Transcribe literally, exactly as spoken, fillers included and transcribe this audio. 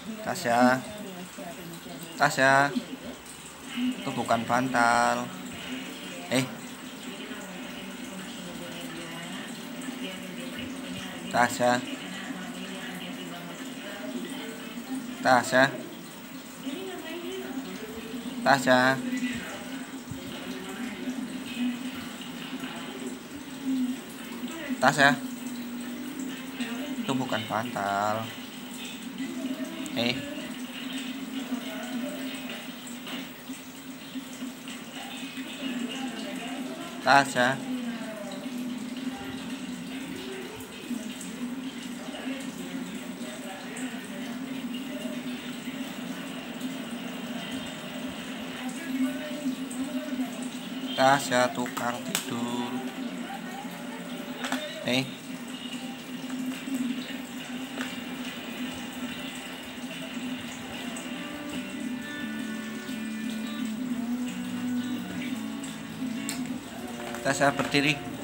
Tasya, Tasya, itu bukan bantal. Eh, Tasya, Tasya, Tasya, Tasya, itu bukan bantal. Eh, Tasya, Tasya tukang tidur. Eh, Tasya berdiri.